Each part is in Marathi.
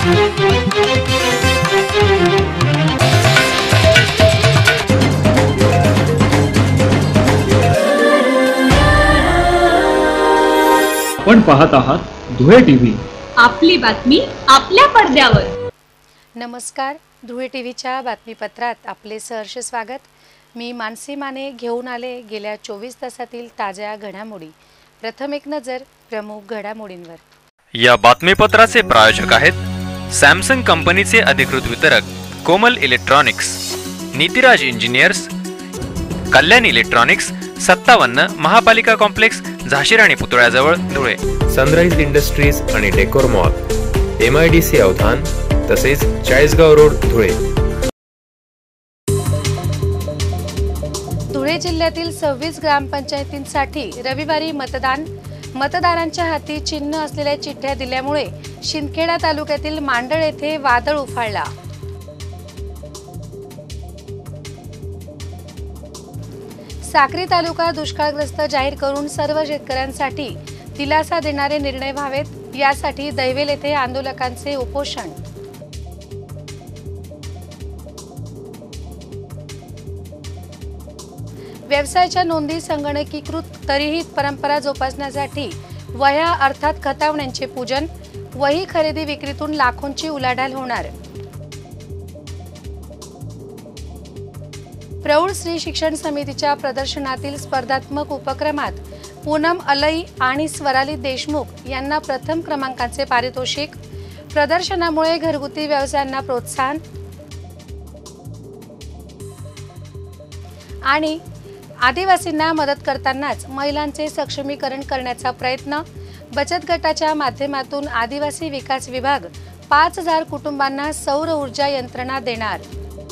आपण पाहत आहात धुळे टीव्ही, आपली बातमी आपल्या पडद्यावर। नमस्कार, धुळे टीव्हीच्या बातमीपत्रात आपले सहर्ष स्वागत। मी मानसी माने घेऊन आले गेल्या 24 तासातील ताज्या घडामोडी। प्रथम एक नजर प्रमुख घडामोडींवर। या बातमीपत्राचे प्रायोजक आहेत सॅमसंग कंपनीचे अधिकृत वितरक Komal electronics, Nitiraj engineers, Kalyan electronics, 57 महापालिका कॉम्प्लेक्स, झाशीराणी पुतळ्याजवळ, धुळे। सनराइज इंडस्ट्रीज आणि डेकोर मॉल, MIDC अवधान, तसेच चाळीसगाव रोड, धुळे। धुळे जिल्ह्यातील 26 ग्रामपंचायतींसाठी रविवारी मतदारांच्या हाती चिन्ह असलेल्या चिठ्ठ्या दिल्यामुळे शिंदखेडा तालुक्यातील मांडळ येथे वादळ उफाळला। साक्री तालुका दुष्काळग्रस्त जाहीर करून सर्व शेतकऱ्यांसाठी दिलासा देणारे निर्णय व्हावेत, यासाठी दैवेल येथे आंदोलकांचे उपोषण। व्यवसायाच्या नोंदी संगणकीकृत, तरीही परंपरा जोपासण्यासाठी वह्या अर्थात खतावण्यांचे पूजन, वही खरेदी विक्रीतून लाखोंची उलाढाल होणार। प्रौढ स्त्री शिक्षण समितीच्या प्रदर्शनातील स्पर्धात्मक उपक्रमात पूनम अलई आणि स्वराली देशमुख यांना प्रथम क्रमांकाचे पारितोषिक। प्रदर्शनामुळे घरगुती व्यवसायांना प्रोत्साहन। आणि आदिवासींना मदत करतानाच महिलांचे सक्षमीकरण करण्याचा प्रयत्न। बचत गटाच्या माध्यमातून आदिवासी विकास विभाग 5000 कुटुंबांना सौर ऊर्जा यंत्रणा देणार।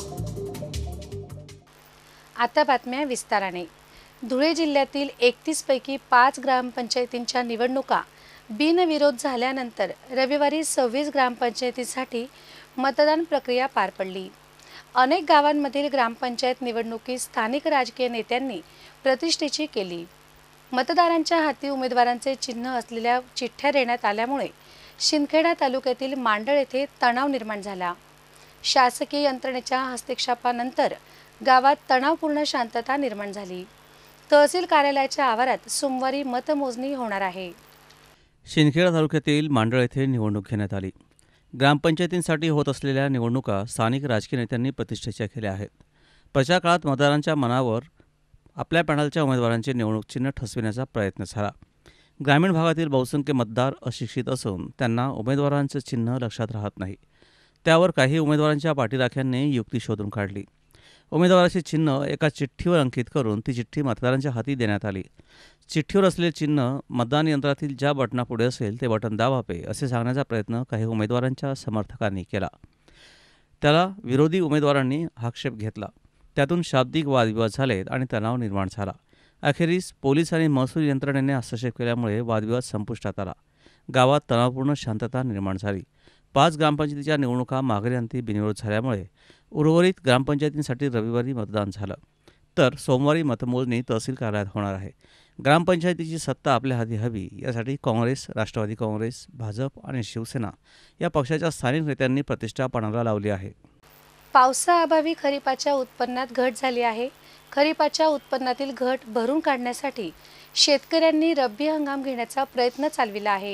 आता बातम्या विस्ताराने। धुळे जिल्ह्यातील 31 पैकी 5 ग्रामपंचायतींच्या निवडणुका बिनविरोध झाल्यानंतर रविवारी 26 ग्रामपंचायतींसाठी मतदान प्रक्रिया पार पडली। अनेक गावांमधील ग्रामपंचायत निवडणुकीत स्थानिक राजकीय नेत्यांनी प्रतिष्ठेची केली। मतदारांच्या हाती उमेदवारांचे चिन्ह असलेल्या चिठ्ठ्या देण्यात आल्यामुळे शिंदखेडा तालुक्यातील मांडळ येथे तणाव निर्माण झाला। शासकीय यंत्रणेच्या हस्तक्षेपानंतर गावात तणावपूर्ण शांतता निर्माण झाली। तहसील कार्यालयाच्या आवारात सोमवारी मतमोजणी होणार आहे। शिंदखेडा तालुक्यातील मांडळ येथे निवडणूक घेण्यात आली। ग्रामपंचायतींसाठी होत असलेल्या निवडणुका स्थानिक राजकीय नेत्यांनी प्रतिष्ठेच्या केल्या आहेत। प्रचार काळात मतदारांच्या मनावर आपल्या पॅनलच्या उमेदवारांचे निवडणूक चिन्ह ठसविण्याचा प्रयत्न झाला। ग्रामीण भागातील बहुसंख्य मतदार अशिक्षित असून त्यांना उमेदवारांचे चिन्ह लक्षात राहत नाही। त्यावर काही उमेदवारांच्या पाठीराख्यांनी युक्ती शोधून काढली। उमेदवाराचे चिन्ह एका चिठ्ठीवर अंकित करून ती चिठ्ठी मतदारांच्या हाती देण्यात आली। चिठ्ठीवर असलेले चिन्ह मतदान यंत्रातील ज्या बटनापुढे असेल ते बटन दाबावे असे सांगण्याचा प्रयत्न काही उमेदवारांच्या समर्थकांनी केला। त्याला विरोधी उमेदवारांनी आक्षेप घेतला। त्यातून शाब्दिक वादविवाद झाले आणि तणाव निर्माण झाला। अखेरीस पोलीस आणि महसूल यंत्रणेने हस्तक्षेप केल्यामुळे वादविवाद संपुष्टात आला। गावात तणावपूर्ण शांतता निर्माण झाली। 5 ग्रामपंचायतीच्या निवडणुका माघारी आणती बिनविरोध झाल्यामुळे उर्वरित ग्रामपंचायतींसाठी रविवारी मतदान झालं, तर सोमवारी मतमोजणी तहसील कार्यालयात होणार आहे। ग्रामपंचायतीची सत्ता आपल्या हाती हवी यासाठी काँग्रेस, राष्ट्रवादी काँग्रेस, भाजप आणि शिवसेना या पक्षाच्या स्थानिक नेत्यांनी प्रतिष्ठा पणाला लावली आहे। पावसाअभावी खरीपाच्या उत्पन्नात घट झाली आहे। खरीपाच्या उत्पन्नातील घट भरून काढण्यासाठी शेतकऱ्यांनी रब्बी हंगाम घेण्याचा प्रयत्न चालविला आहे।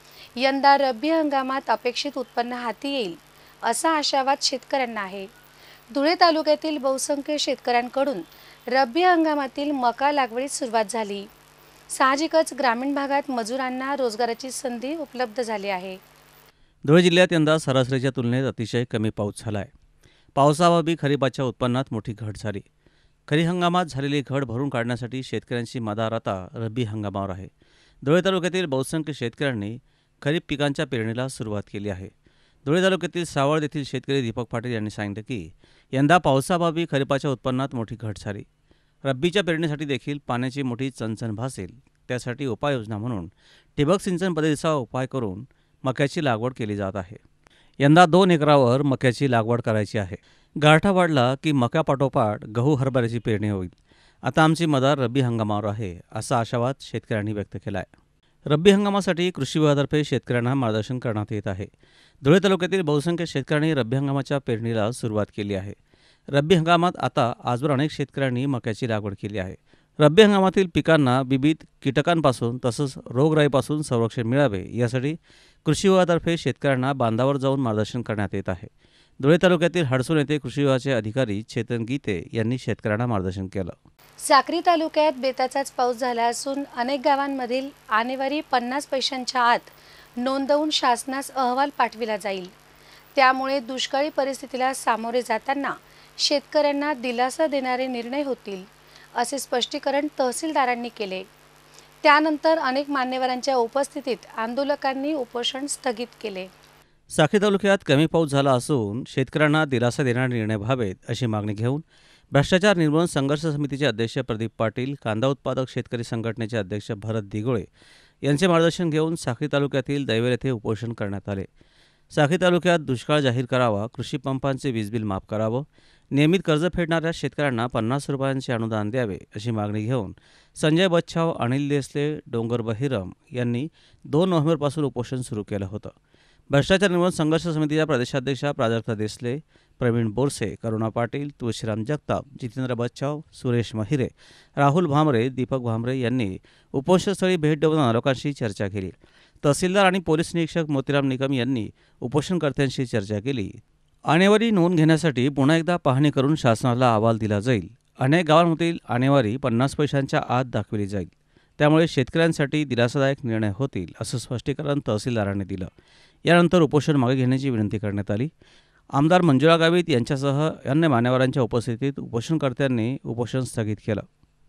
यंदा रब्बी हंगामात अपेक्षित उत्पन्न हाती येईल असा आशावाद शेतकऱ्यांना आहे। धुळे तालुक्यातील बहुसंख्य शेतकऱ्यांकडून रब्बी हंगामातील मका लागवडीस सुरुवात झाली। साहजिकच ग्रामीण भागात मजुरांना रोजगाराची संधी उपलब्ध झाली आहे। धुळे जिल्ह्यात यंदा सरासरीच्या तुलनेत अतिशय कमी पाऊस झाला आहे। पावसाअभावी खरीपाच्या उत्पन्नात मोठी घट झाली। खरीप हंगामात झालेली घट भरून काढण्यासाठी शेतकऱ्यांची मदार आता रब्बी हंगामावर आहे। धुळे तालुक्यातील बहुसंख्य शेतकऱ्यांनी खरीप पिकांच्या पेरणीला सुरुवात केली आहे। धुळे तालुक्यातील सावळ येथील शेतकरी दीपक पाटील यांनी सांगितले की यंदा पावसाअभावी खरीपाच्या उत्पन्नात मोठी घट झाली। रब्बीच्या पेरणीसाठी देखील पाण्याची मोठी चणचण भासेल, त्यासाठी उपाययोजना म्हणून ठिबक सिंचन पद्धतीचा उपाय करून मक्याची लागवड केली जात आहे। यंदा 2 एकरावर मक्याची लागवड करायची आहे। गारठा वाढला की मक्यापाठोपाठ गहू हरभऱ्याची पेरणी होईल। आता आमची मदार रब्बी हंगामावर आहे असा आशावाद शेतकऱ्यांनी व्यक्त केला आहे। रब्बी हंगामासाठी कृषी विभागातर्फे शेतकऱ्यांना मार्गदर्शन करण्यात येत आहे. धुळे तालुक्यातील बहुसंख्य शेतकऱ्यांनी रब्बी हंगामाच्या पेरणीला सुरुवात केली आहे. रब्बी हंगामात आता आजवर अनेक शेतकऱ्यांनी मक्याची लागवड केली आहे. रब्बी हंगामातील पिकांना विविध कीटकांपासून तसंच रोगराईपासून संरक्षण मिळावे यासाठी कृषी विभागातर्फे शेतकऱ्यांना बांधावर जाऊन मार्गदर्शन करण्यात येत आहे. धुळे तालुक्यातील हडसून येथे कृषी विभागाचे अधिकारी चेतन गीते यांनी शेतकऱ्यांना मार्गदर्शन केलं. साक्री तालुक्यात बेताचाच पाऊस झाला असून अनेक गावांमधील आणेवारी 50 पैशांच्या आत नोंदवून शासनास अहवाल पाठविला जाईल. त्यामुळे दुष्काळी परिस्थितीला सामोरे जाताना शेतकऱ्यांना दिलासा देणारे निर्णय होतील, असे स्पष्टीकरण तहसीलदारांनी केले. त्यानंतर अनेक मान्यवरांच्या उपस्थितीत आंदोलकांनी उपोषण स्थगित केले. साक्री तालुक्यात कमी पाऊस झाला असून शेतकऱ्यांना दिलासा देणारे निर्णय व्हावेत अशी मागणी घेऊन भ्रष्टाचार निर्मूलन संघर्ष समितीचे अध्यक्ष प्रदीप पाटील, कांदा उत्पादक शेतकरी संघटनेचे अध्यक्ष भरत दिगोळे यांचे मार्गदर्शन घेऊन साक्री तालुक्यातील दैवेर येथे उपोषण करण्यात आले. साक्री तालुक्यात दुष्काळ जाहीर करावा, कृषी पंपांचे वीज बिल माफ करावं, नियमित कर्ज फेडणाऱ्या शेतकऱ्यांना 50 रुपयांचे अनुदान द्यावे अशी मागणी घेऊन संजय बच्छाव, अनिल देसले, डोंगर बहिरम यांनी 2 नोव्हेंबरपासून उपोषण सुरू केलं होतं. भ्रष्टाचार निर्मूलन संघर्ष समितीच्या प्रदेशाध्यक्षा प्राजक्ता देसले, प्रवीण बोरसे, करुणा पाटील, तुळशीराम जगताप, जितेंद्र बच्छाव, सुरेश महिरे, राहुल भामरे, दीपक भामरे यांनी उपोषणस्थळी भेट देऊन आंदोलकांशी चर्चा केली. तहसीलदार आणि पोलीस निरीक्षक मोतीराम निकम यांनी उपोषणकर्त्यांशी चर्चा केली. आणेवारी नोंद घेण्यासाठी पुन्हा एकदा पाहणी करून शासनाला अहवाल दिला जाईल. अनेक गावांमधील आणेवारी 50 पैशांच्या आत दाखविली जाईल. त्यामुळे शेतकऱ्यांसाठी दिलासादायक निर्णय होतील, असं स्पष्टीकरण तहसीलदारांनी दिलं. यानंतर उपोषण मागे घेण्याची विनंती करण्यात आली. आमदार मंजुळा गावित यांच्यासह अन्य मान्यवरांच्या उपस्थितीत उपोषणकर्त्यांनी उपोषण स्थगित केलं.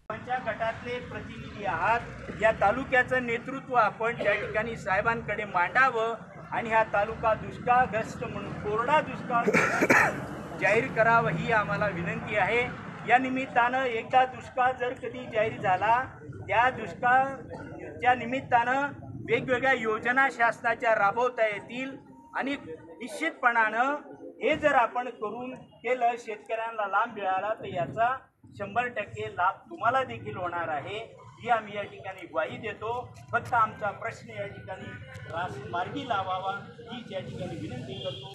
गटातले प्रतिनिधी आहात, या तालुक्याचं नेतृत्व आपण त्या ठिकाणी साहेबांकडे मांडावं आणि हा तालुका दुष्काळग्रस्त म्हणून कोरडा दुष्काळ जाहीर करावं ही आम्हाला विनंती आहे. या निमित्तानं एकदा दुष्काळ जर कधी जाहीर झाला, त्या दुष्काळच्या निमित्तानं वेगवेगळ्या योजना शासनाच्या राबवता येतील आणि निश्चितपणानं हे जर आपण करून केलं, शेतकऱ्यांना लाभ मिळाला तर याचा 100% लाभ तुम्हाला देखील होणार आहे ही आम्ही या ठिकाणी ग्वाही देतो. फक्त आमचा प्रश्न या ठिकाणी मार्गी लावावा ही या ठिकाणी विनंती करतो.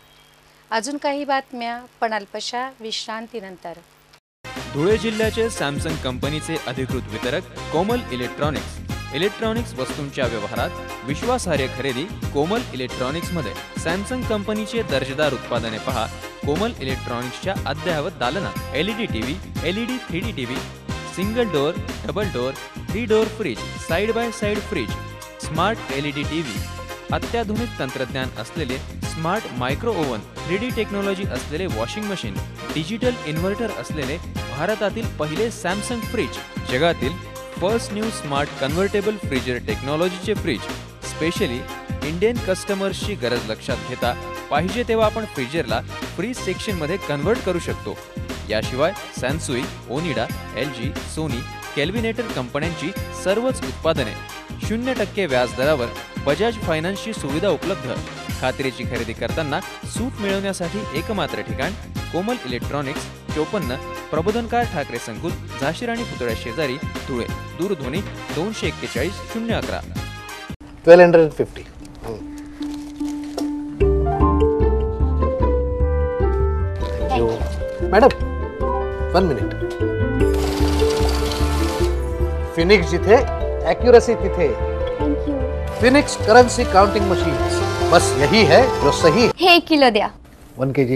अजून काही बातम्या पण अल्पशा विश्रांतीनंतर. धुळे जिल्ह्याचे सॅमसंग कंपनीचे अधिकृत वितरक कोमल इलेक्ट्रॉनिक्स. इलेक्ट्रॉनिक्स वस्तूंच्या व्यवहारात विश्वासार्ह खरेदी कोमल इलेक्ट्रॉनिक्समध्ये. सॅमसंग कंपनीचे दर्जेदार उत्पादने पहा कोमल इलेक्ट्रॉनिक्सच्या अद्ययावत दालनात. LED TV, LED 3D TV, single door, double door, 3 door fridge, side by side fridge, smart LED TV, अत्याधुनिक तंत्रज्ञान असलेले smart micro oven, 3D technology असलेले वॉशिंग मशीन, डिजिटल इन्व्हर्टर असलेले भारतातील पहिले सॅमसंग फ्रीज, जगातील first new smart convertible freezer टेक्नॉलॉजीचे फ्रीज. स्पेशली इंडियन कस्टमर्सची गरज लक्षात घेता पाहिजे तेव्हा आपण फ्रीजरला फ्रीज सेक्शनमध्ये कन्व्हर्ट करू शकतो. याशिवाय Sansui, Onida, LG, Sony, Kelvinator कंपन्यांची सर्वच उत्पादने 0% व्याज दरावर बजाज फायनान्सची सुविधा उपलब्ध. खात्रीची खरेदी करताना सूट मिळवण्यासाठी एकमात्र ठिकाण कोमल इलेक्ट्रॉनिक्स, 54 प्रबोधनकार ठाकरे संकुल, झाशी राणी पुतळ्या शेजारी, धुळे. दूरध्वनी 241 011. 1250. Madam 1 minute. फिनिक्स जिथे एक्युरेसी तिथे. फिनिक्स करेंसी काउंटिंग मशीन्स, बस यही है जो सही. हे 1 किलो द्या. 1 kg.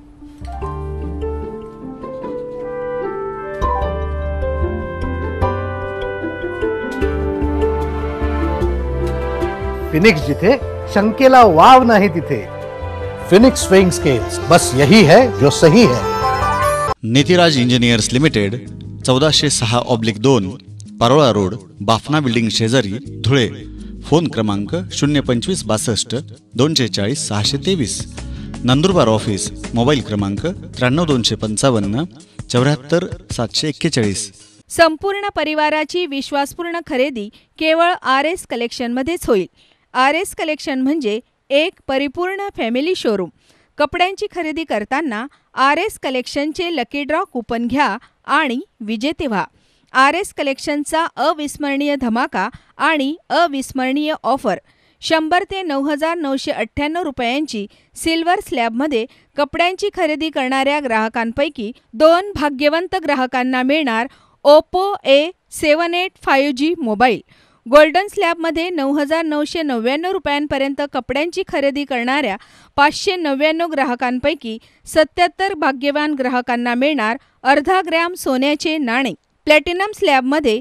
फिनिक्स जिथे शंकेला वाव नाही तिथे. फिनिक्स वेइंग स्केल्स, बस यही है जो सही है. Nitiraj engineers limited, 1406/2 Parola road, Bafna building शेजारी, धुळे. फोन क्रमांक 025 62 240 623. नंदुरबार ऑफिस. मोबाईल क्रमांक 93 255 74 741. संपूर्ण परिवाराची विश्वासपूर्ण खरेदी केवळ RS कलेक्शनमध्येच होईल. RS कलेक्शन म्हणजे एक परिपूर्ण फॅमिली शोरूम. कपड्यांची खरेदी करताना RS कलेक्शनचे लकी ड्रॉ कूपन घ्या आणि विजेते व्हा. RS कलेक्शनचा अविस्मरणीय धमाका आणि अविस्मरणीय ऑफर 100 ते 9,998 रुपयांची सिल्वर स्लॅबमध्ये कपड्यांची खरेदी करणाऱ्या ग्राहकांपैकी 2 भाग्यवंत ग्राहकांना मिळणार Oppo A78 5G mobile. Golden स्लॅबमध्ये 9,999 रुपयांपर्यंत कपड्यांची खरेदी करणाऱ्या 599 ग्राहकांपैकी 77 भाग्यवान ग्राहकांना मिळणार अर्धा ग्रॅम सोन्याचे नाणे. प्लॅटिनम स्लॅबमध्ये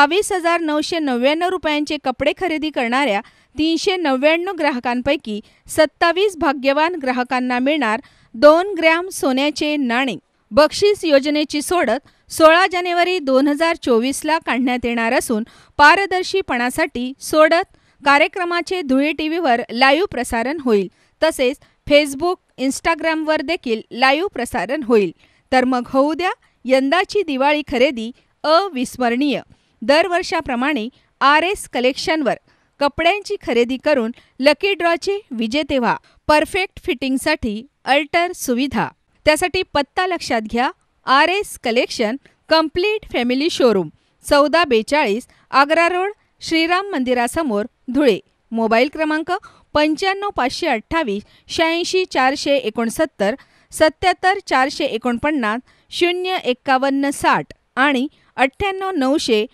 22,999 रुपयांचे कपडे खरेदी करणाऱ्या 399 ग्राहकांपैकी 27 भाग्यवान ग्राहकांना मिळणार 2 ग्रॅम सोन्याचे नाणे. बक्षीस योजनेची सोडत 16 जानेवारी 2024ला काढण्यात येणार असून पारदर्शीपणासाठी सोडत कार्यक्रमाचे धुळे टीव्हीवर लाईव्ह प्रसारण होईल. तसेच फेसबुक, इंस्टाग्रामवर देखील लाईव्ह प्रसारण होईल. तर मग होऊ द्या यंदाची दिवाळी खरेदी अविस्मरणीय. दरवर्षाप्रमाणे RS कलेक्शनवर कपड्यांची खरेदी करून लकी ड्रॉचे विजेते व्हा. परफेक्ट फिटिंगसाठी अल्टर सुविधा. त्यासाठी पत्ता लक्षात घ्या. RS collection complete family showroom 1442 Agra road, Shriram मंदिरासमोर, धुळे. मोबाईल क्रमांक 95 528 86 469 77 449 051 60 आणि 98 900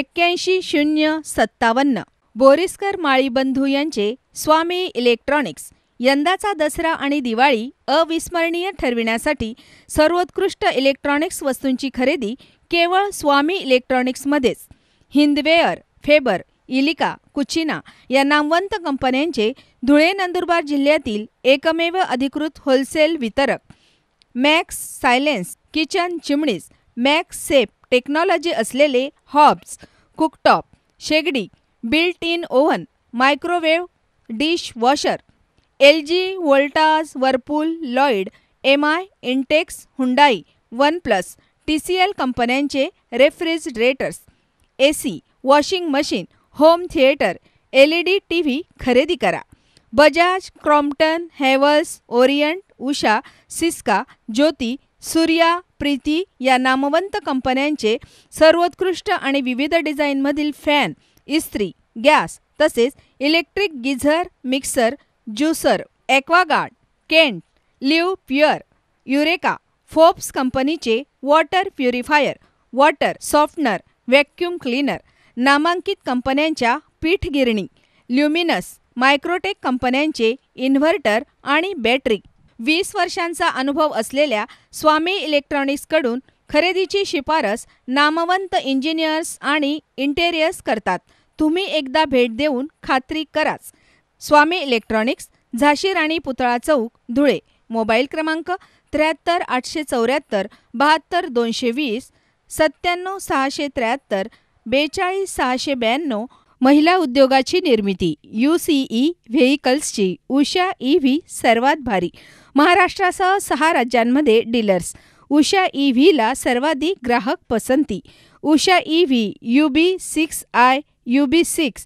81 0 57. बोरिस्कर माळी बंधू यांचे स्वामी इलेक्ट्रॉनिक्स. यंदाचा दसरा आणि दिवाळी अविस्मरणीय ठरविण्यासाठी सर्वोत्कृष्ट इलेक्ट्रॉनिक्स वस्तूंची खरेदी केवळ स्वामी इलेक्ट्रॉनिक्समध्येच. हिंदवेअर, फेबर, इलिका, कुचिना या नामवंत कंपन्यांचे धुळे नंदुरबार जिल्ह्यातील एकमेव अधिकृत होलसेल वितरक. Max silence kitchen chimneys, max safe technology असलेले हॉब्स, कुकटॉप, शेगडी, built in oven, microwave, dish washer. LG, Voltas, Whirlpool, Lloyd, MI, Intex, Hyundai, OnePlus, TCL कंपन्यांचे refrigerators, AC, washing machine, home theatre, LED TV खरेदी करा. बजाज, क्रॉम्प्टन, हॅव्हल्स, ओरिएंट, उषा, सिस्का, ज्योती, सूर्या, प्रीती या नामवंत कंपन्यांचे सर्वोत्कृष्ट आणि विविध डिझाईनमधील फॅन, इस्त्री, गॅस तसेच electric geyser, mixer, juicer, Aquaguard, Kent, Livpure, eureka, Forbes कंपनीचे water purifier, water softener, vacuum cleaner, नामांकित कंपन्यांच्या पीठगिरणी, ल्युमिनस, मायक्रोटेक कंपन्यांचे इन्व्हर्टर आणि बॅटरी. 20 वर्षांचा अनुभव असलेल्या स्वामी इलेक्ट्रॉनिक्सकडून खरेदीची शिफारस नामवंत इंजिनियर्स आणि इंटेरियर्स करतात. तुम्ही एकदा भेट देऊन खात्री कराच. स्वामी इलेक्ट्रॉनिक्स, झाशी राणी पुतळा चौक, धुळे. मोबाईल क्रमांक 73 874 72 220 97 673 42 692. महिला उद्योगाची निर्मिती UCE व्हेइकल्सची उषा EV सर्वात भारी. महाराष्ट्रासह 6 राज्यांमध्ये डीलर्स. उषा EVला सर्वाधिक ग्राहक पसंती. Usha EV UB6i, UB6,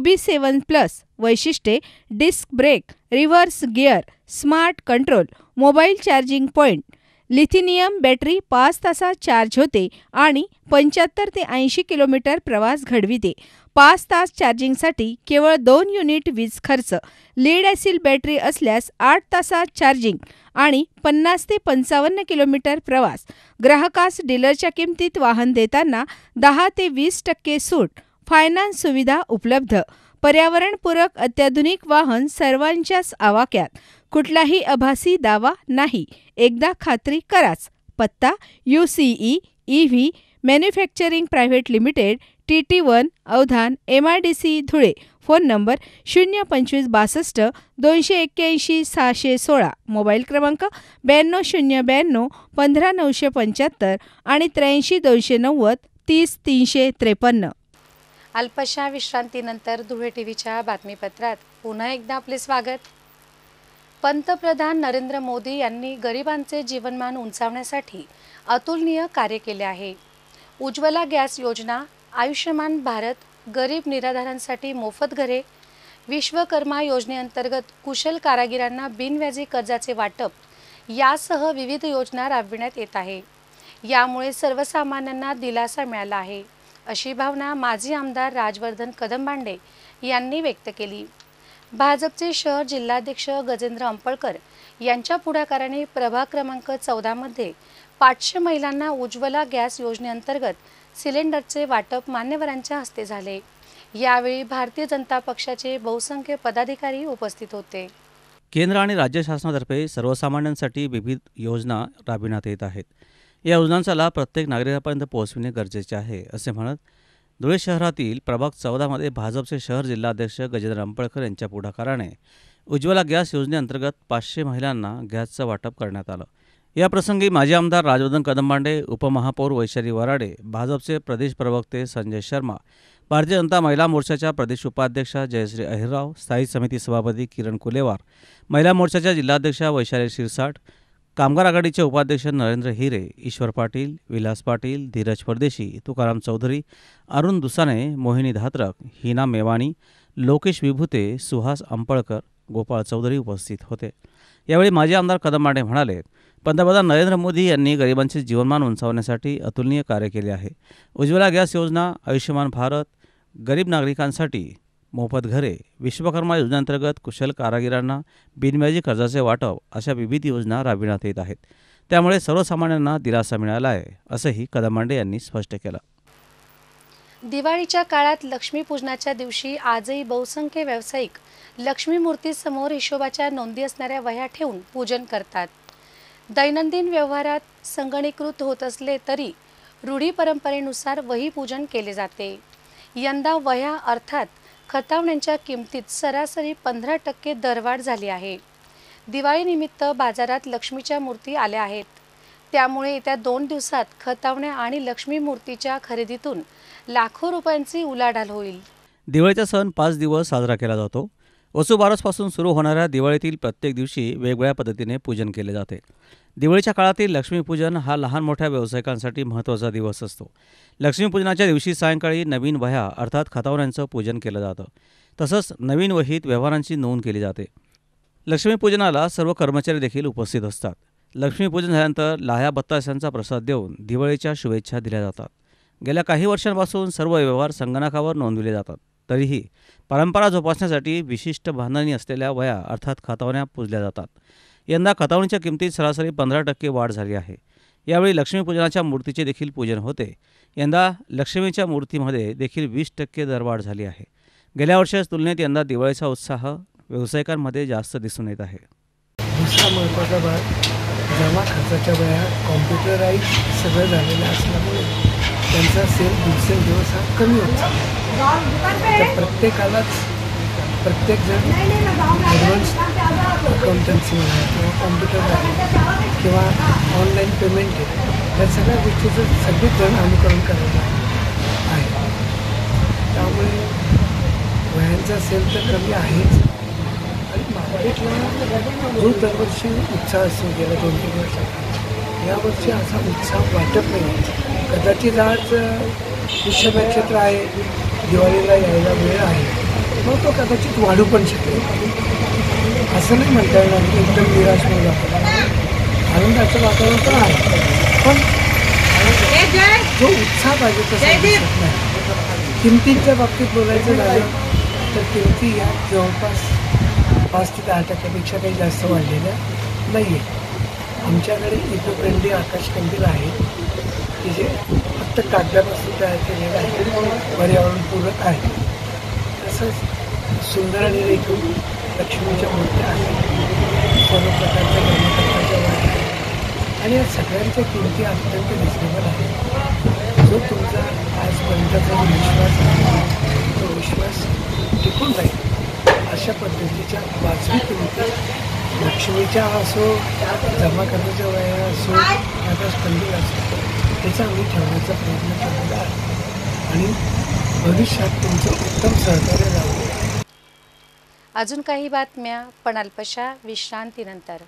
UB7+. वैशिष्ट्ये: disc brake, reverse gear, smart control, mobile charging point. Lithium battery 5 तासात चार्ज होते आणि 75 ते 80 किलोमीटर प्रवास घडविते. 5 तास चार्जिंगसाठी केवळ 2 युनिट वीज खर्च. लीड ॲसिड बॅटरी असल्यास 8 तासात चार्जिंग आणि 50 ते 55 किलोमीटर प्रवास. ग्राहकास डीलरच्या किमतीत वाहन देताना 10 ते 20% सूट. फायनान्स सुविधा उपलब्ध. पर्यावरणपूरक अत्याधुनिक वाहन सर्वांच्याच आवाक्यात. कुठलाही आभासी दावा नाही. एकदा खात्री कराच. पत्ता UCE EV manufacturing private limited, TT1 Avdhan, MIDC Dhule. Phone number 025 62 281 616. Mobile क्रमांक 92 092 15 975 आणि 83 290 30 353. अल्पशा विश्रांतीनंतर धुळे टीव्हीच्या बातमीपत्रात पुन्हा एकदा आपले स्वागत. पंतप्रधान नरेंद्र मोदी यांनी गरिबांचे जीवनमान उंचावण्यासाठी अतुलनीय कार्य केले आहे. उज्ज्वला गॅस योजना, आयुष्यमान भारत, गरीब निराधारांसाठी मोफत घरे, विश्वकर्मा योजनेअंतर्गत कुशल कारागिरांना बिनव्याजी कर्जाचे वाटप यासह विविध योजना राबविण्यात येत आहे. यामुळे सर्वसामान्यांना दिलासा मिळाला आहे, अशी भावना माजी आमदार राजवर्धन कदमबांडे यांनी व्यक्त केली. भाजपचे शहर जिल्हाध्यक्ष गजेंद्र अंपळकर यांच्या पुढाकाराने प्रभाग क्रमांक 14 मध्ये 500 महिलांना उज्ज्वला गॅस योजनेअंतर्गत सिलेंडरचे वाटप मान्यवरांच्या हस्ते झाले. यावेळी भारतीय जनता पक्षाचे बहुसंख्य पदाधिकारी उपस्थित होते. केंद्र आणि राज्य शासनातर्फे सर्वसामान्यांसाठी विविध योजना राबविण्यात येत आहेत. या योजनांचा लाभ प्रत्येक नागरिकापर्यंत पोहोचविणे गरजेचे आहे, असे म्हणत धुळे शहरातील प्रभाग 14 मध्ये भाजपचे शहर जिल्हाध्यक्ष गजेंद्र अंपळकर यांच्या पुढाकाराने उज्ज्वला गॅस योजनेअंतर्गत 500 महिलांना गॅसचं वाटप करण्यात आलं. या प्रसंगी माजी आमदार राजवर्धन कदमबांडे, उपमहापौर वैशाली वराडे, भाजपचे प्रदेश प्रवक्ते संजय शर्मा, भारतीय जनता महिला मोर्चाच्या प्रदेश उपाध्यक्षा जयश्री अहिरराव, स्थायी समिती सभापती किरण कुलेवार, महिला मोर्चाच्या जिल्हाध्यक्षा वैशाली शिरसाट, कामगार आघाडीचे उपाध्यक्ष नरेंद्र हिरे, ईश्वर पाटील, विलास पाटील, धीरज परदेशी, तुकाराम चौधरी, अरुण दुसाने, मोहिनी धात्रक, हिना मेवाणी, लोकेश विभूते, सुहास अंपळकर, गोपाळ चौधरी उपस्थित होते. यावेळी माजी आमदार कदमबांडे म्हणाले, पंतप्रधान नरेंद्र मोदी यांनी गरिबांचे जीवनमान उंचावण्यासाठी अतुलनीय कार्य केले आहे. उज्ज्वला गॅस योजना, आयुष्यमान भारत, गरीब नागरिकांसाठी मोफत घरे, विश्वकर्मा योजनेअंतर्गत कुशल कारागिरांना बिनव्याजी कर्जाचे वाटप अशा विविध योजना राबविण्यात येत आहेत. त्यामुळे सर्वसामान्यांना दिलासा मिळाला आहे, असंही कदमबांडे यांनी स्पष्ट केलं. दिवाळीच्या काळात लक्ष्मीपूजनाच्या दिवशी आजही बहुसंख्य व्यावसायिक लक्ष्मी मूर्तीसमोर हिशोबाच्या नोंदी असणाऱ्या वह्या ठेवून पूजन करतात. दैनंदिन व्यवहारात संगणकीकृत होत असले तरी रूढी परंपरेनुसार वही पूजन केले जाते. यंदा वह्या अर्थात खतावण्यांच्या किमतीत सरासरी 15% दरवाढ झाली आहे. दिवाळीनिमित्त बाजारात लक्ष्मीच्या मूर्ती आल्या आहेत. त्यामुळे येत्या 2 दिवसात खतावण्या आणि लक्ष्मी मूर्तीच्या खरेदीतून लाखो रुपयांची उलाढाल होईल. दिवाळीचा सण 5 दिवस साजरा केला जातो. वसुबारसपासून सुरू होणाऱ्या दिवाळीतील प्रत्येक दिवशी वेगवेगळ्या पद्धतीने पूजन केले जाते. दिवाळीच्या काळातील लक्ष्मीपूजन हा लहान मोठ्या व्यावसायिकांसाठी महत्त्वाचा दिवस असतो. लक्ष्मीपूजनाच्या दिवशी सायंकाळी नवीन वह्या अर्थात खतावण्यांचं पूजन केलं जातं. तसंच नवीन वहीत व्यवहारांची नोंद केली जाते. लक्ष्मीपूजनाला सर्व कर्मचारी देखील उपस्थित असतात. लक्ष्मीपूजन झाल्यानंतर लाह्या बत्ताशांचा प्रसाद देऊन दिवाळीच्या शुभेच्छा दिल्या जातात. गेल्या काही वर्षांपासून सर्व व्यवहार संगणकावर नोंदविले जातात. तरीही परंपरा जोपासण्यासाठी विशिष्ट बांधणी असलेल्या वह्या अर्थात खतावण्या पूजल्या जातात. यंदा खतावणीच्या किमतीत सरासरी 15% वाढ झाली आहे. यावेळी लक्ष्मीपूजनाच्या मूर्तीचे देखील पूजन होते. यंदा लक्ष्मीच्या मूर्तीमध्ये देखील 20% दरवाढ झाली आहे. गेल्या वर्षाच्या तुलनेत यंदा दिवाळीचा उत्साह व्यावसायिकांमध्ये जास्त दिसून येत आहे. दुसरा महत्त्वाचा भाग जमा खर्चाच्या वह्या कॉम्प्युटराईज सगळं झालेलं असल्यामुळे त्यांचा सेल दिवसेंदिवस हा कमी होत चालला. प्रत्येकालाच प्रत्येकजण ॲडव्हान्स अकाउंटन्सी म्हणा किंवा कॉम्प्युटर आहे किंवा ऑनलाईन पेमेंट आहे, या सगळ्या गोष्टीचं सगळेच जण अनुकरण करायला आहे. त्यामुळे वह्यांचा सेल तर कमी आहेच आणि मार्केटला जो दरवर्षी उत्साह असतो गेल्या 2-3 वर्षात, यावर्षी असा उत्साह वाटत नाही. कदाचित आज पुष्य नक्षत्र आहे, दिवाळीला यायला वेळ आहे, मग तो कदाचित वाढू पण शकेल. असं नाही म्हणता येणार की एकदम निराश होऊन जातं. आनंदाचं वातावरण पण आहे, पण जो उत्साह पाहिजे तसा दिसत नाही. किमतींच्या बाबतीत बोलायचं झालं तर किमती या जवळपास 5 ते 10% काही जास्त वाढलेल्या नाही आहे. आमच्याकडे इको फ्रेंडली आकाशकंदील आहे की जे फक्त कागदापासून तयार केलेलं आहे, पर्यावरणपूरक आहे. तसंच सुंदर आणि रेखीव लक्ष्मीच्या मूर्त्या आहेत, सर्व प्रकारच्या कर्मकर्त्याच्या वह्या आणि या सगळ्यांच्या किमती अत्यंत रिजनेबल आहेत. जो तुमचा आजपर्यंतचा विश्वास आहे तो विश्वास टिकून राहील अशा पद्धतीच्या वाजवी किमती लक्ष्मीच्या असो, जमा करण्याच्या वह्या असो, आकाशकंदील असो, त्याचा आम्ही ठेवण्याचा प्रयत्न केलेला आहे आणि भविष्यात तुमचं उत्तम सहकार्य राहू. अजून काही बातम्या पण अल्पशा विश्रांतीनंतर.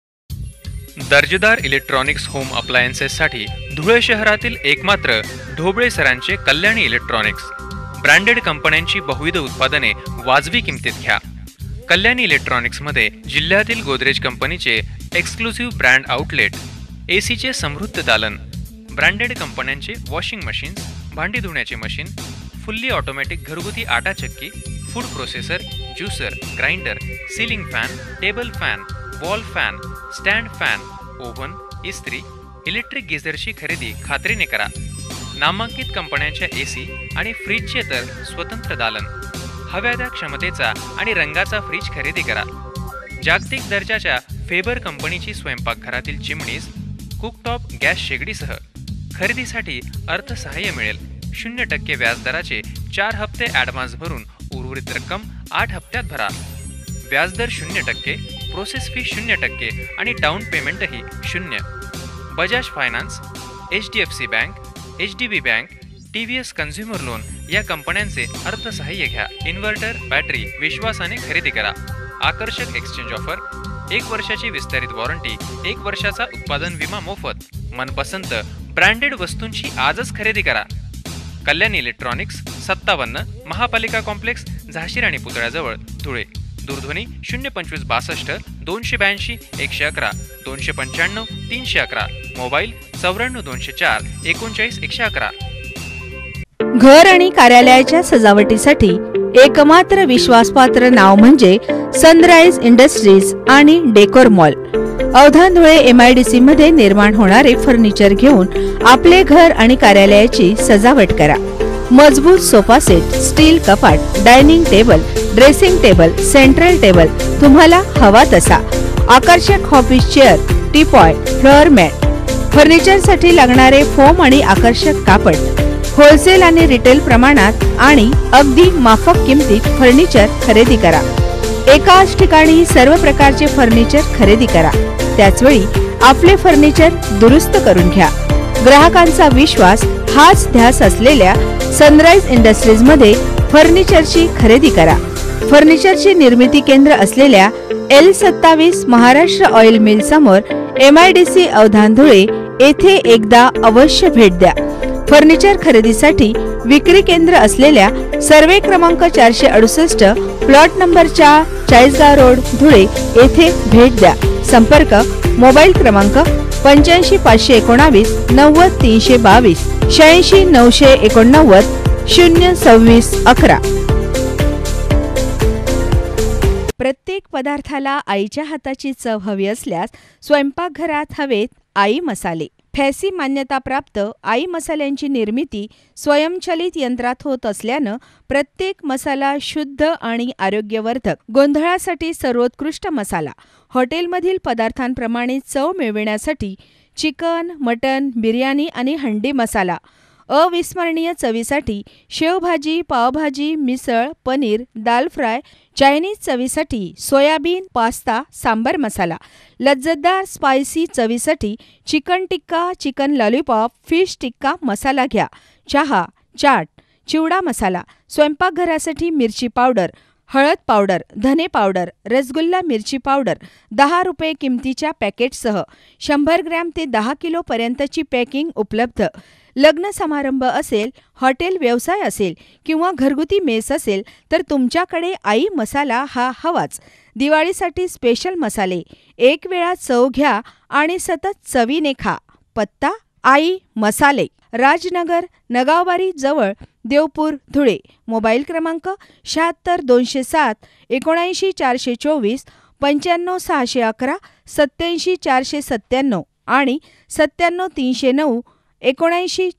दर्जेदार इलेक्ट्रॉनिक्स होम अप्लायन्सेससाठी धुळे शहरातील एकमात्र ढोबळे सरांचे कल्याणी इलेक्ट्रॉनिक्स. ब्रँडेड कंपन्यांची बहुविध उत्पादने वाजवी किमतीत घ्या. कल्याणी इलेक्ट्रॉनिक्समध्ये जिल्ह्यातील गोदरेज कंपनीचे एक्सक्लुसिव्ह ब्रँड आउटलेट, एसीचे समृद्ध दालन, ब्रँडेड कंपन्यांचे वॉशिंग मशीन्स, भांडी धुण्याचे मशीन, फुल्ली ऑटोमॅटिक घरगुती आटा चक्की, food processor, juicer, grinder, ceiling fan, table fan, wall fan, stand fan, oven, इस्त्री, इलेक्ट्रिक गिझरची खरेदी खात्रीने करा. नामांकित कंपन्यांच्या AC आणि फ्रीजचे तर स्वतंत्र दालन. हव्या त्या क्षमतेचा आणि रंगाचा फ्रीज खरेदी करा. जागतिक दर्जाच्या फेबर कंपनीची स्वयंपाकघरातील चिमणीज, कुकटॉप गॅस शेगडीसह खरेदीसाठी अर्थसहाय्य मिळेल. 0% व्याजदराचे 4 हप्ते ॲडव्हान्स भरून उर्वरित रक्कम 8 हप्त्यात भरा. व्याजदर 0%, प्रोसेस फी 0% आणि डाऊन पेमेंटही 0. Bajaj finance, HDFC bank, HDB bank, TVS consumer loan या कंपन्यांचे अर्थसहाय्य घ्या. इन्व्हर्टर, बॅटरी विश्वासाने खरेदी करा. आकर्षक एक्सचेंज ऑफर, 1 वर्षाची विस्तारित वॉरंटी, 1 वर्षाचा उत्पादन विमा मोफत. मनपसंत ब्रँडेड वस्तूंची आजच खरेदी करा. कल्याणी इलेक्ट्रॉनिक्स, 57 महापालिका कॉम्प्लेक्स, झाशीर आणि पुतळ्याजवळ, धुळे. दूरध्वनी 02562 282 111 295 311. मोबाईल 94 204 39 111. घर आणि कार्यालयाच्या सजावटीसाठी एकमात्र विश्वासपात्र नाव म्हणजे सनराइज इंडस्ट्रीज आणि decor mall. Avdhan Dhule MIDC मध्ये निर्माण होणारे फर्निचर घेऊन आपले घर आणि कार्यालयाची सजावट करा. मजबूत सोफा सेट, स्टील कपाट, dining table, dressing table, central table तुम्हाला हवा तसा. आकर्षक office chair, teapoy, floor mat, फर्निचरसाठी लागणारे फोम आणि आकर्षक कापड. होलसेल आणि रिटेल प्रमाणात आणि अगदी माफक किमतीत फर्निचर खरेदी करा. एकाच ठिकाणी सर्व प्रकारचे फर्निचर खरेदी करा. त्याचवेळी आपले फर्निचर दुरुस्त करून घ्या. ग्राहकांचा विश्वास हाच ध्यास असलेल्या सनराइज इंडस्ट्रीज मध्ये फर्निचरची खरेदी करा. फर्निचरची निर्मिती केंद्र असलेल्या L27 महाराष्ट्र ऑइल मिल समोर MIDC अवधान धुळे येथे एकदा अवश्य भेट द्या. फर्निचर खरेदीसाठी विक्री केंद्र असलेल्या सर्वे क्रमांक 468 plot number 4 Chalisgaon road Dhule येथे भेट द्या. संपर्क मोबाईल क्रमांक 85 519 90 322 86 989 026 11. प्रत्येक पदार्थाला आईच्या हाताची चव हवी असल्यास स्वयंपाकघरात हवेत आई मसाले. फॅसी मान्यताप्राप्त आई मसाल्यांची निर्मिती स्वयंचलित यंत्रात होत असल्यानं प्रत्येक मसाला शुद्ध आणि आरोग्यवर्धक. गोंधळासाठी सर्वोत्कृष्ट मसाला. हॉटेलमधील पदार्थांप्रमाणे चव मिळविण्यासाठी चिकन, मटन, बिर्याणी आणि हंडी मसाला. अविस्मरणीय चवीसाठी शेवभाजी, पावभाजी, मिसळ, पनीर, दाल फ्राय. चायनीज चवीसाठी सोयाबीन, पास्ता, सांबर मसाला. लज्जतदार स्पायसी चवीसाठी chicken tikka, chicken lollipop, fish tikka masala घ्या. चहा, चाट, चिवडा मसाला. स्वयंपाकघरासाठी मिरची पावडर, हळद पावडर, धने पावडर, रसगुल्ला मिरची पावडर 10 रुपये किमतीच्या पॅकेटसह 100 ग्रॅम ते 10 किलो पर्यंतची पॅकिंग उपलब्ध. लग्न समारंभ असेल, हॉटेल व्यवसाय असेल किंवा घरगुती मेस असेल तर तुमच्याकडे आई मसाला हा हवाच. दिवाळीसाठी स्पेशल मसाले. एक वेळा चव घ्या आणि सतत चवीने खा. पत्ता आई मसाले, राजनगर, नगावबारी जवळ, देवपूर, धुळे. मोबाईल क्रमांक 76 207 79 424 95 611 87 497 आणि 97 309 79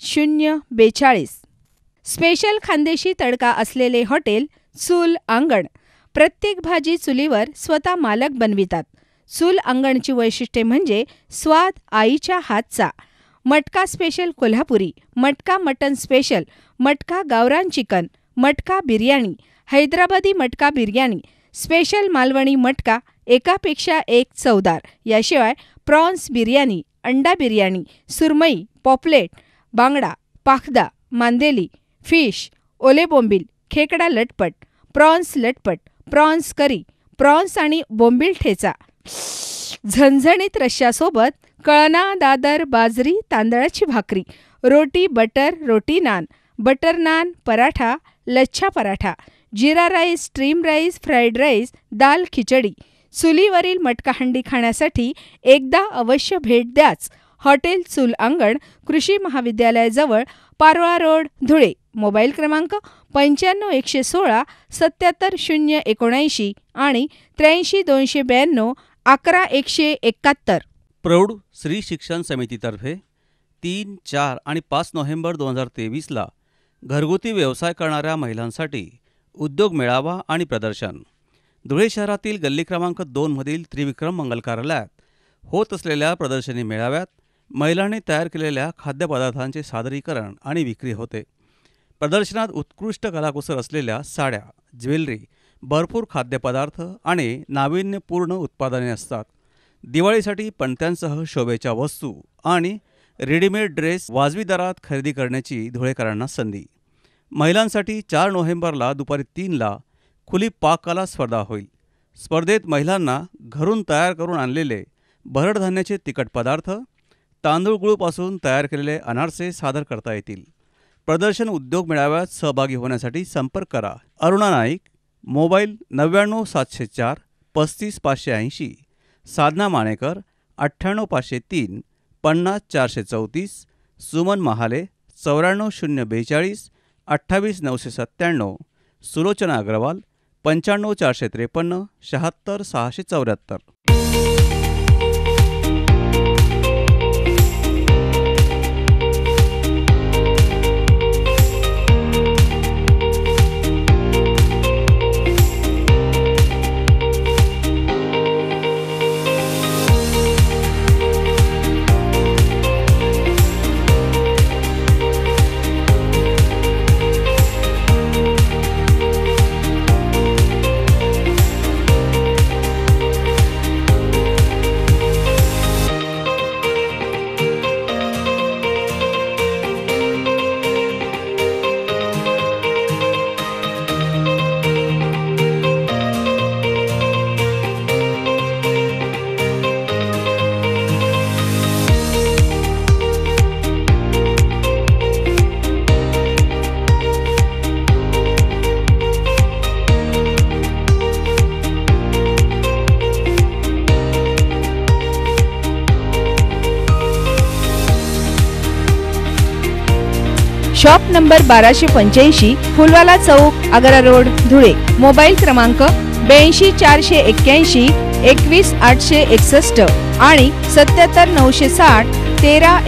042. स्पेशल खानदेशी तडका असलेले हॉटेल चूल अंगण. प्रत्येक भाजी चुलीवर स्वतः मालक बनवितात. चूल अंगणची वैशिष्ट्ये म्हणजे स्वाद आईच्या हातचा. मटका स्पेशल कोल्हापुरी, मटका मटन स्पेशल, मटका गावरान चिकन, मटका बिर्याणी, हैदराबादी मटका बिर्याणी, स्पेशल मालवणी मटका, एकापेक्षा एक चवदार. याशिवाय प्रॉन्स बिर्याणी, अंडा बिर्याणी, सुरमई, पॉपलेट, बांगडा, पाखदा, मांदेली, फिश, ओले बोंबील, खेकडा लटपट, प्रॉन्स लटपट, प्रॉन्स करी, प्रॉन्स आणि बोंबील ठेचा. झणझणीत रश्श्यासोबत कळना, दादर, बाजरी, तांदळाची भाकरी, roti butter, roti naan, butter naan, paratha, lachha paratha, jeera rice, stream rice, fried rice, dal khichdi. चुलीवरील मटका हंडी खाण्यासाठी एकदा अवश्य भेट द्याच. हॉटेल चूल अंगण, कृषी महाविद्यालयाजवळ, पारोळा रोड, धुळे. मोबाईल क्रमांक 95 116 77 079 आणि 83 292 11 171. प्रौढ स्त्री शिक्षण समितीतर्फे 3, 4 आणि 5 नोव्हेंबर 2023ला घरगुती व्यवसाय करणाऱ्या महिलांसाठी उद्योग मेळावा आणि प्रदर्शन. धुळे शहरातील गल्ली क्रमांक 2 मधील त्रिविक्रम मंगल कार्यालयात होत असलेल्या प्रदर्शनी मेळाव्यात महिलांनी तयार केलेल्या खाद्यपदार्थांचे सादरीकरण आणि विक्री होते. प्रदर्शनात उत्कृष्ट कलाकुसर असलेल्या साड्या, ज्वेलरी, भरपूर खाद्यपदार्थ आणि नाविन्यपूर्ण उत्पादने असतात. दिवाळीसाठी पणत्यांसह शोभेच्या वस्तू आणि रेडीमेड ड्रेस वाजवी दरात खरेदी करण्याची धुळेकरांना संधी. महिलांसाठी 4 नोव्हेंबरला दुपारी 3ला खुली पाककला स्पर्धा होईल. स्पर्धेत महिलांना घरून तयार करून आणलेले भरडधान्याचे तिखट पदार्थ, तांदूळ गुळपासून तयार केलेले अनारसे सादर करता येतील. प्रदर्शन उद्योग मेळाव्यात सहभागी होण्यासाठी संपर्क करा. Aruna Naik, mobile 99 704 35 580, Sadhana Manekar 98 503 50 434, Suman Mahale 94 042 28 997, Sulochana Agrawal 95 453 76 674. Shop number 1285, Phulwala Chowk, Agra road, Dhule. Mobile क्रमांक 82 481 21 861 आणि 77 960 13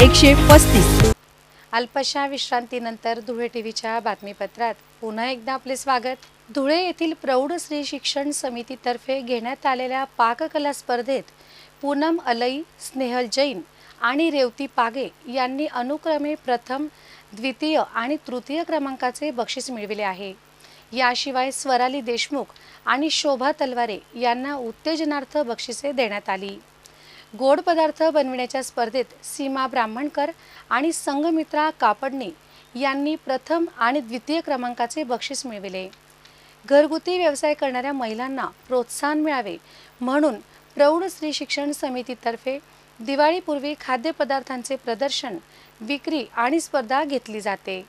135. अल्पशा विश्रांतीनंतर धुळे टीव्हीच्या बातमीपत्रात पुन्हा एकदा आपले स्वागत. धुळे येथील प्रौढ स्त्री शिक्षण समितीतर्फे घेण्यात आलेल्या पाककला स्पर्धेत पूनम अलई, स्नेहल जैन आणि रेवती पागे यांनी अनुक्रमे प्रथम, द्वितीय आणि तृतीय क्रमांकाचे बक्षीस मिळविले आहे. याशिवाय स्वराली देशमुख आणि शोभा तलवारे यांना उत्तेजनार्थ बक्षिसे देण्यात आली. गोड पदार्थ बनविण्याच्या स्पर्धेत सीमा ब्राह्मणकर आणि संगमित्रा कापडणे यांनी प्रथम आणि द्वितीय क्रमांकाचे बक्षीस मिळविले. घरगुती व्यवसाय करणाऱ्या महिलांना प्रोत्साहन मिळावे म्हणून प्रौढ स्त्री शिक्षण समितीतर्फे दिवाळीपूर्वी खाद्यपदार्थांचे प्रदर्शन, विक्री आणि स्पर्धा घेतली जाते.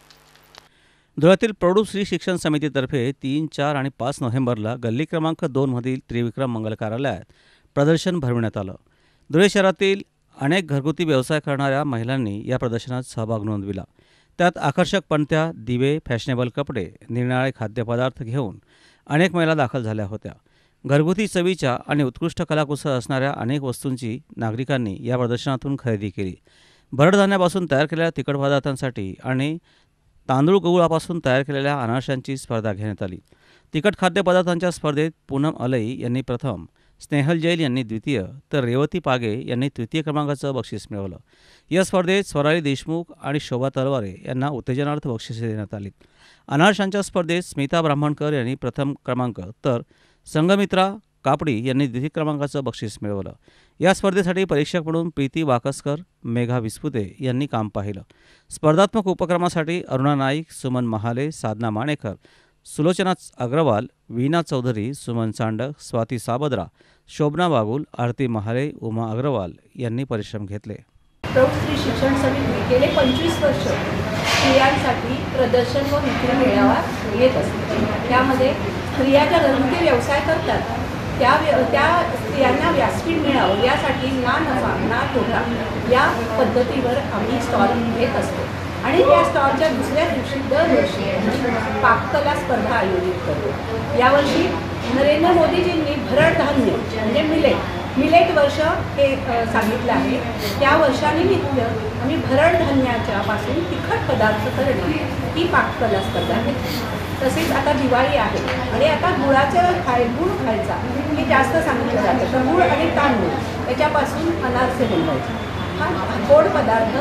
धुळ्यातील प्रौढ स्त्री शिक्षण समितीतर्फे 3, 4 आणि 5 नोव्हेंबरला गल्ली क्रमांक 2 मधील त्रिविक्रम मंगल कार्यालयात प्रदर्शन भरविण्यात आलं. धुळे शहरातील अनेक घरगुती व्यवसाय करणाऱ्या महिलांनी या प्रदर्शनात सहभाग नोंदविला. त्यात आकर्षक पणत्या, दिवे, फॅशनेबल कपडे, निरनिराळे खाद्यपदार्थ घेऊन अनेक महिला दाखल झाल्या होत्या. घरगुती चवीच्या आणि उत्कृष्ट कलाकुसर असणाऱ्या अनेक वस्तूंची नागरिकांनी या प्रदर्शनातून खरेदी केली. भरडधान्यापासून तयार केलेल्या तिखट पदार्थांसाठी आणि तांदूळ गहूपासून तयार केलेल्या अनारशांची स्पर्धा घेण्यात आली. तिखट खाद्यपदार्थांच्या स्पर्धेत पूनम अलई यांनी प्रथम, स्नेहल जैन यांनी द्वितीय तर रेवती पागे यांनी तृतीय क्रमांकाचं बक्षीस मिळवलं. या स्पर्धेत स्वराली देशमुख आणि शोभा तलवारे यांना उत्तेजनार्थ बक्षिसे देण्यात आली. अनारशांच्या स्पर्धेत स्मिता ब्राह्मणकर यांनी प्रथम क्रमांक तर संगमित्रा कापडी यांनी द्वितीय क्रमांकाचं बक्षीस मिळवलं. या स्पर्धेसाठी परीक्षक म्हणून प्रीती वाकसकर, मेघा विस्पुते यांनी काम पाहिलं. स्पर्धात्मक उपक्रमासाठी अरुणा नाईक, सुमन महाले, साधना माणेकर, सुलोचना अग्रवाल, वीणा चौधरी, सुमन चांडक, स्वाती साबद्रा, शोभना बागुल, आरती महाले, उमा अग्रवाल यांनी परिश्रम घेतले. प्रौढ स्त्री शिक्षण समिती गेले 25 वर्ष स्त्रियांसाठी प्रदर्शन व विक्री मेळावा घेत असते. त्यामध्ये स्त्रिया ज्या घरगुती व्यवसाय करतात त्या स्त्रियांना व्यासपीठ मिळावं यासाठी ना नफा ना तोटा या पद्धतीवर आम्ही स्टॉल घेत असतो. आणि त्या स्टॉलच्या दुसऱ्या दिवशी दरवर्षी पाककला स्पर्धा आयोजित करतो. यावर्षी नरेंद्र मोदीजींनी भरड धान्य म्हणजे मिलेट वर्ष हे सांगितलं आहे. त्या वर्षानिमित्त आम्ही भरड धान्याच्या पासून तिखट पदार्थ करणे ही पाककला स्पर्धा घेतली. तसेच आता दिवाळी आहे आणि आता गुळ खायचा हे जास्त सांगितलं जातं. तर गुळ आणि तांदूळ याच्यापासून अनारसे बनवायचे. हा गोड पदार्थ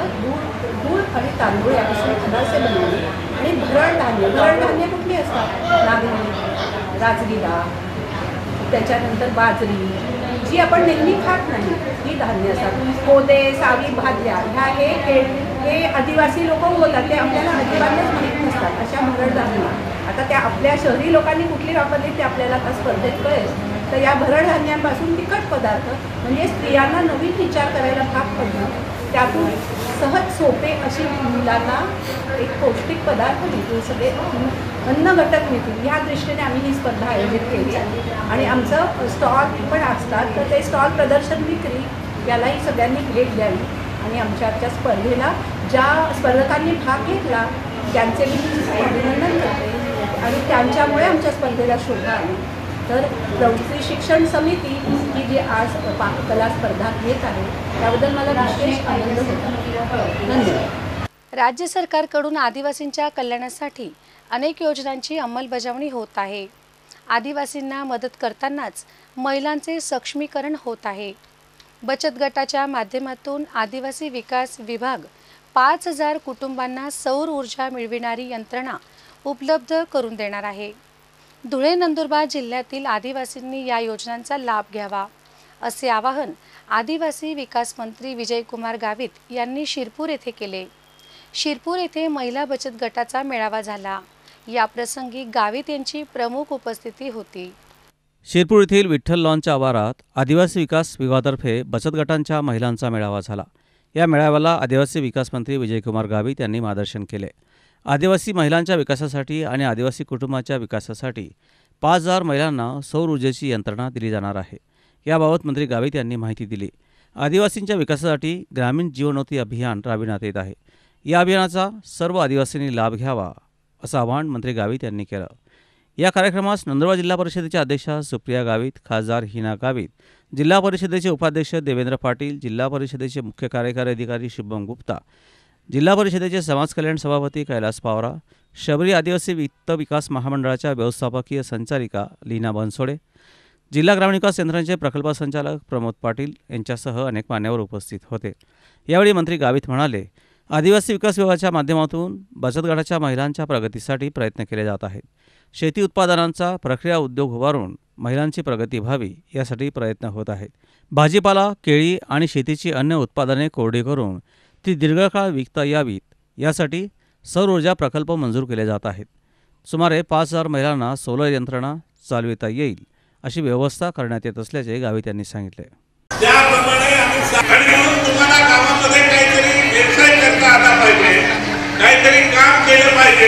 गुळ आणि तांदूळ यापासून अनारसे बनवणे. आणि भरड धान्य कुठली असतात? नागली, राजगिरा, त्याच्यानंतर बाजरी जी आपण नेहमी खात नाही ही धान्य असतात. कोदे, सावी, भाज्या ह्या हे आदिवासी लोक बोलतात, ते आपल्याला अजिबातच माहीत नसतात अशा भरड धान्य. आता त्या आपल्या शहरी लोकांनी कुठली वापरली ते आपल्याला आता स्पर्धेत कळेल. तर या भरड धान्यांपासून तिखट पदार्थ म्हणजे स्त्रियांना नवीन विचार करायला भाग पडणं, त्यातून सहज सोपे अशी मुलांना एक पौष्टिक पदार्थ मिळतील, सगळे अन्न घटक मिळतील ह्या दृष्टीने आम्ही ही स्पर्धा आयोजित केली. आणि आमचं स्टॉल पण असतात, तर ते स्टॉल प्रदर्शन विक्री यालाही सगळ्यांनी भेट द्यावी. आणि आमच्या स्पर्धेला ज्या स्पर्धकांनी भाग घेतला त्यांचे मी अभिनंदन करते. आणि त्यांच्यामुळे आमच्या स्पर्धेला शोभा आली. तर प्रौढ शिक्षण समिती ही जी आज पाककला स्पर्धा घेत आहे त्याबद्दल मला विशेष आनंद होतो. धन्यवाद. राज्य सरकारकडून आदिवासींच्या कल्याणासाठी अनेक योजनांची अंमलबजावणी होत आहे. आदिवासींना मदत करतानाच महिलांचे सक्षमीकरण होत आहे. बचत गटाच्या माध्यमातून आदिवासी विकास विभाग 5,000 कुटुंबांना सौर ऊर्जा मिळविणारी यंत्रणा उपलब्ध करून देणार आहे. धुळे नंदुरबार जिल्ह्यातील आदिवासींनी या योजनांचा लाभ घ्यावा असे आवाहन आदिवासी विकास मंत्री विजयकुमार गावित यांनी शिरपूर येथे केले. शिरपूर येथे महिला बचत गटाचा मेळावा झाला. या प्रसंगी गावित यांची प्रमुख उपस्थिती होती. शिरपूर येथील विठ्ठल लॉनच्या आवारात आदिवासी विकास विभागातर्फे बचत गटांच्या महिलांचा मेळावा झाला. या मेळाव्याला आदिवासी विकास मंत्री विजयकुमार गावित यांनी मार्गदर्शन केले. आदिवासी महिलांच्या विकासासाठी आणि आदिवासी कुटुंबाच्या विकासासाठी 5,000 महिलांना सौर ऊर्जेची यंत्रणा दिली जाणार आहे. याबाबत मंत्री गावित यांनी माहिती दिली. आदिवासींच्या विकासासाठी ग्रामीण जीवनोन्नती अभियान राबविण्यात येत आहे. या अभियानाचा सर्व आदिवासींनी लाभ घ्यावा असं आवाहन मंत्री गावित यांनी केलं. या कार्यक्रमास नंदुरबार जिल्हा परिषदेच्या अध्यक्षा सुप्रिया गावित, खासदार हिना गावित, जिल्हा परिषदेचे उपाध्यक्ष देवेंद्र पाटील, जिल्हा परिषदेचे मुख्य कार्यकारी अधिकारी शुभम गुप्ता, जिल्हा परिषदेचे समाज कल्याण सभापती कैलास पावरा, शबरी आदिवासी वित्त विकास महामंडळाच्या व्यवस्थापकीय संचालिका लीना बनसोडे, जिल्हा ग्रामीण विकास यंत्रणेचे प्रकल्प संचालक प्रमोद पाटील यांच्यासह अनेक मान्यवर उपस्थित होते. यावेळी मंत्री गावित म्हणाले, आदिवासी विकास विभागाच्या माध्यमातून बचत गटाच्या महिलांच्या प्रगतीसाठी प्रयत्न केले जात आहेत. शेती उत्पादनांचा प्रक्रिया उद्योग उभारून महिलांची प्रगती व्हावी यासाठी प्रयत्न होत आहेत. भाजीपाला, केळी आणि शेतीची अन्य उत्पादने कोरडी करून ती दीर्घकाळ विकता यावीत यासाठी सौर ऊर्जा प्रकल्प मंजूर केले जात आहेत. सुमारे 5,000 महिलांना सोलर यंत्रणा चालविता येईल अशी व्यवस्था करण्यात येत असल्याचे गावित यांनी सांगितले. त्याप्रमाणे आम्ही तुम्हाला गावामध्ये काहीतरी व्यवसाय करता आला पाहिजे, काहीतरी काम केलं पाहिजे.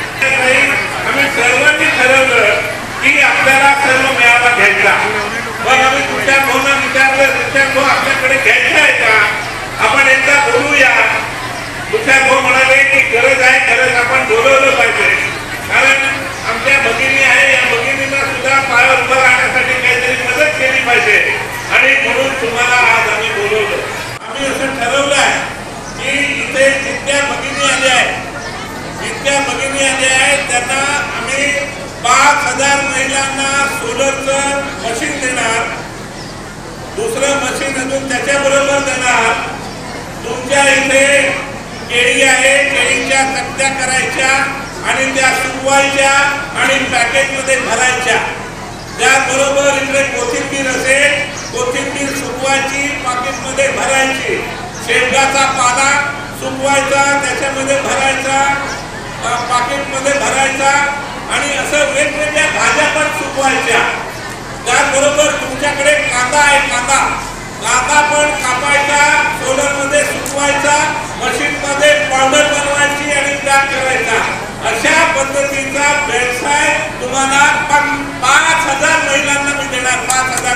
आम्ही सर्वांनी ठरवलं की आपल्याला सर्व मेळावा घ्यायचा. मग आम्ही तुषार भाऊंना विचारलं, तुषार भाऊ आपल्याकडे घ्यायचा आहे का, आपण एकदा बोलूया. तुषार भाऊ म्हणाले की गरज आहे, खरंच आपण बोलवलं पाहिजे, कारण आमच्या भगिनी आहे, या भगिनींना सुद्धा पायावर उभं राहण्यासाठी काहीतरी मदत केली पाहिजे. आणि म्हणून तुम्हाला आज आम्ही बोलवलं. आम्ही असं ठरवलं आहे की इथे जितक्या भगिनी आल्या आहेत त्यांना आम्ही 5,000 महिलांना सोलरचं मशीन देणार. दुसरं मशीन अजून त्याच्याबरोबर देणार. तुमच्या इथे केळी आहे, केळीच्या चकत्या करायच्या आणि त्या सुकवायच्या आणि पॅकेटमध्ये भरायच्या. त्याबरोबर इकडे कोथिंबीर असेल, कोथिंबीर सुकवायची, पाकिटमध्ये भरायची. शेंगाचा पाला सुकवायचा, त्याच्यामध्ये भरायचा, पाकिटमध्ये भरायचा. आणि असं वेगवेगळ्या भाज्या पण सुकवायच्या. त्याचबरोबर तुमच्याकडे कांदा आहे, कांदा पण कापायचा, सोलरमध्ये सुकवायचा, मशीनमध्ये पावडर बनवायची आणि पॅक करायचा. अशा पद्धतीचा व्यवसाय तुम्हाला 5,000 महिलांना मी देणार. 5,000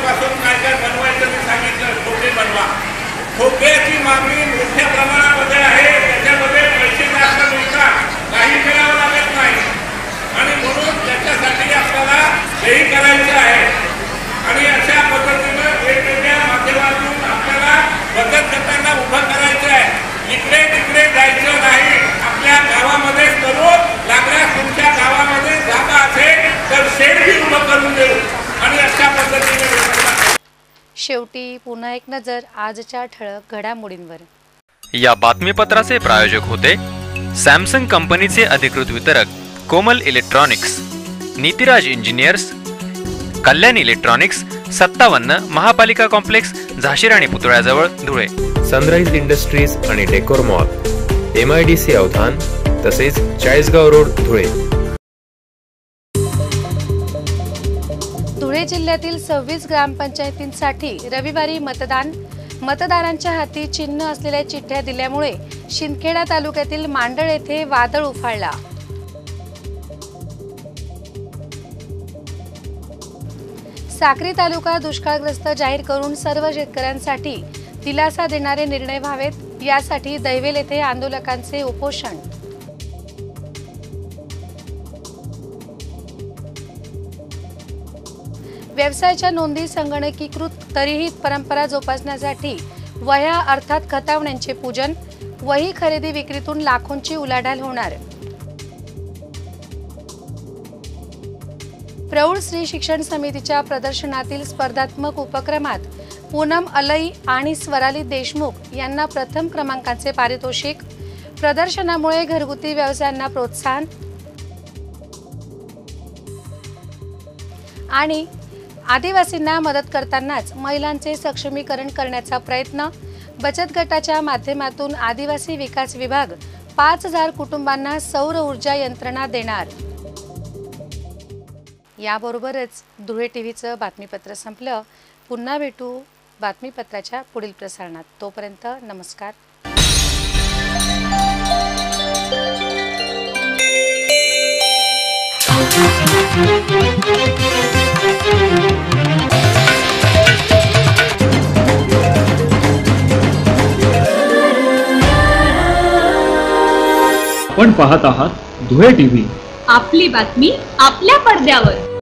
खोक्यापासून काय काय बनवायचं मी सांगितलं, खोके बनवा. खोक्याची मागणी मोठ्या प्रमाणामध्ये आहे, त्याच्यामध्ये पैसे जास्त मिळतात, काही करावं लागत नाही आणि म्हणून त्याच्यासाठी आपल्याला हेही करायचं आहे. आणि अशा पद्धतीनं वेगवेगळ्या माध्यमातून आपल्याला बचत गटांना उभं करायचं आहे. इकडे तिकडे जायचं नाही, आपल्या गावामध्येच करू. लागल्यास तुमच्या गावामध्ये जागा असेल तर शेड भी उभं करून देऊ आणि अशा पद्धतीने. शेवटी पुन्हा एक नजर आजच्या ठळक घडामोडींवर. या बातमीपत्राचे प्रायोजक होते सॅमसंग कंपनीचे अधिकृत वितरक Komal electronics, Nitiraj engineers, Kalyan electronics, 57 महापालिका कॉम्प्लेक्स, झाशीर आणि पुतळ्याजवळ, धुळे. सनराइज इंडस्ट्रीज आणि डेकोर मॉल, MIDC अवधान, तसेच चाळीसगाव रोड, धुळे. धुळे जिल्ह्यातील 26 ग्रामपंचायतींसाठी रविवारी मतदारांच्या हाती चिन्ह असलेल्या चिठ्ठ्या दिल्यामुळे शिंदखेडा तालुक्यातील मांडळ येथे वादळ उफाळला. साक्री तालुका दुष्काळग्रस्त जाहीर करून सर्व शेतकऱ्यांसाठी दिलासा देणारे निर्णय व्हावेत, यासाठी दैवेल येथे आंदोलकांचे उपोषण. व्यवसायाच्या नोंदी संगणकीकृत, तरीही परंपरा जोपासण्यासाठी वह्या अर्थात खतावण्यांचे पूजन. वही खरेदी विक्रीतून लाखोंची उलाढाल होणार. प्रौढ स्त्री शिक्षण समितीच्या प्रदर्शनातील स्पर्धात्मक उपक्रमात पूनम अलई आणि स्वराली देशमुख यांना प्रथम क्रमांकाचे पारितोषिक. प्रदर्शनामुळे घरगुती व्यवसायांना प्रोत्साहन. आणि आदिवासींना मदत करतानाच महिलांचे सक्षमीकरण करण्याचा प्रयत्न. बचत गटाच्या माध्यमातून आदिवासी विकास विभाग 5000 कुटुंबांना सौर ऊर्जा यंत्रणा देणार. याबरोबरच धुळे टीव्हीचं बातमीपत्र संपलं. पुन्हा भेटू बातमीपत्राच्या पुढील प्रसारणात. तोपर्यंत नमस्कार. आपण पाहत आहात धुळे टीव्ही. आपली बातमी आपल्या पडद्यावर.